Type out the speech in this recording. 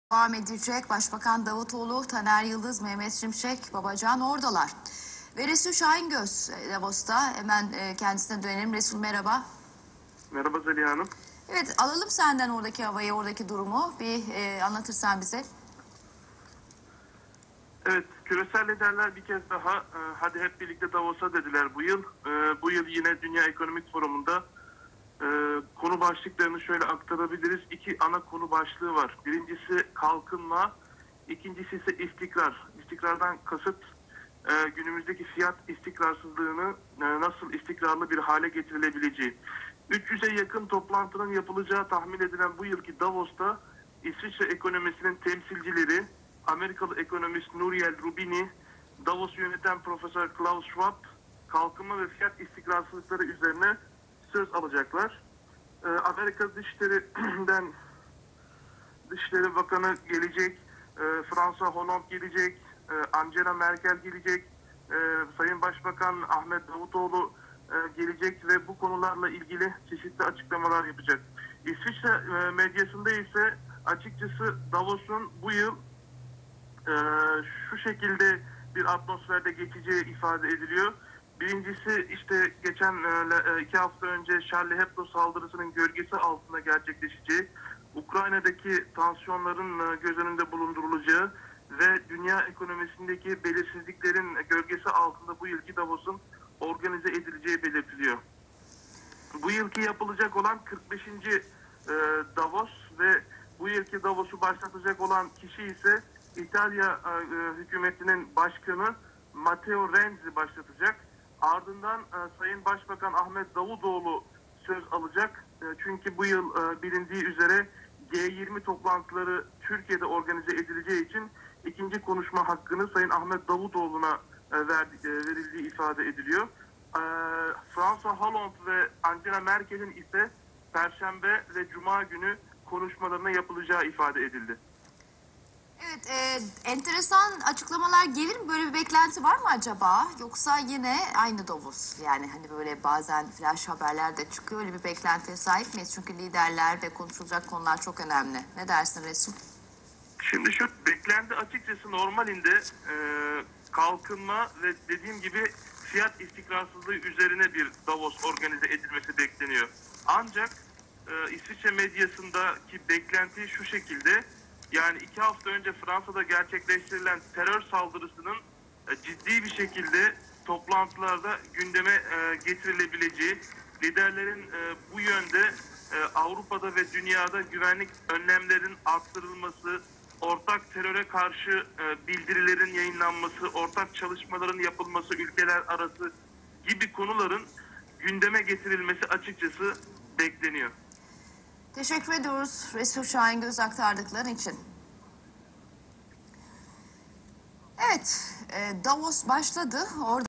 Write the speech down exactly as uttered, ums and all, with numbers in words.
Devam edecek. Başbakan Davutoğlu, Taner Yıldız, Mehmet Şimşek, Babacan oradalar. Ve Resul Şahingöz Davos'ta. Hemen e, kendisine dönelim. Resul merhaba. Merhaba Zeliha Hanım. Evet, alalım senden oradaki havayı, oradaki durumu. Bir e, anlatırsan bize. Evet, küresel liderler bir kez daha e, hadi hep birlikte Davos'a dediler bu yıl. E, bu yıl yine Dünya Ekonomik Forumu'nda e, konu başlıklarını şöyle aktarabiliriz. İki ana konu başlığı var. Birincisi kalkınma, ikincisi ise istikrar. İstikrardan kasıt e, günümüzdeki fiyat istikrarsızlığını e, nasıl istikrarlı bir hale getirilebileceği. üç yüze yakın toplantının yapılacağı tahmin edilen bu yılki Davos'ta İsviçre ekonomisinin temsilcileri, Amerikalı ekonomist Nouriel Roubini, Davos'u yöneten Profesör Klaus Schwab, kalkınma ve fiyat istikrarsızlıkları üzerine söz alacaklar. Ee, Amerika Dışişleri'den Dışişleri Bakanı gelecek, e, François Hollande gelecek, e, Angela Merkel gelecek, e, Sayın Başbakan Ahmet Davutoğlu e, gelecek ve bu konularla ilgili çeşitli açıklamalar yapacak. İsviçre e, medyasında ise açıkçası Davos'un bu yıl e, şu şekilde bir atmosferde geçeceği ifade ediliyor. Birincisi işte geçen e, iki hafta önce Charlie Hebdo saldırısının gölgesi altında gerçekleşeceği, Ukrayna'daki tansiyonların e, göz önünde bulundurulacağı ve dünya ekonomisindeki belirsizliklerin gölgesi altında bu yılki Davos'un organize edileceği belirtiliyor. Bu yılki yapılacak olan kırk beşinci E, Davos ve bu yılki Davos'u başlatacak olan kişi ise İtalya e, hükümetinin başkanı Matteo Renzi başlatacak. Ardından e, Sayın Başbakan Ahmet Davutoğlu söz alacak. E, çünkü bu yıl e, bilindiği üzere G yirmi toplantıları Türkiye'de organize edileceği için ikinci konuşma hakkını Sayın Ahmet Davutoğlu'na e, verdi, e, verildiği ifade ediliyor. E, François Hollande ve Angela Merkel'in ise Perşembe ve Cuma günü konuşmalarına yapılacağı ifade edildi. Evet, e, enteresan açıklamalar gelir mi? Böyle bir beklenti var mı acaba? Yoksa yine aynı Davos? Yani hani böyle bazen flash haberler de çıkıyor. Öyle bir beklentiye sahip miyiz? Çünkü liderler ve konuşulacak konular çok önemli. Ne dersin Resul? Şimdi şu beklenti açıkçası normalinde e, kalkınma ve dediğim gibi fiyat istikrarsızlığı üzerine bir Davos organize edilmesi bekleniyor. Ancak e, İsviçre medyasındaki beklenti şu şekilde, yani iki hafta önce Fransa'da gerçekleştirilen terör saldırısının e, ciddi bir şekilde toplantılarda gündeme e, getirilebileceği, liderlerin e, bu yönde e, Avrupa'da ve dünyada güvenlik önlemlerinin arttırılması, ortak teröre karşı e, bildirilerin yayınlanması, ortak çalışmaların yapılması ülkeler arası gibi konuların gündeme getirilmesi açıkçası bekleniyor. Teşekkür ediyoruz Resul Şahingöz aktardıkların için. Evet, e, Davos başladı. Orada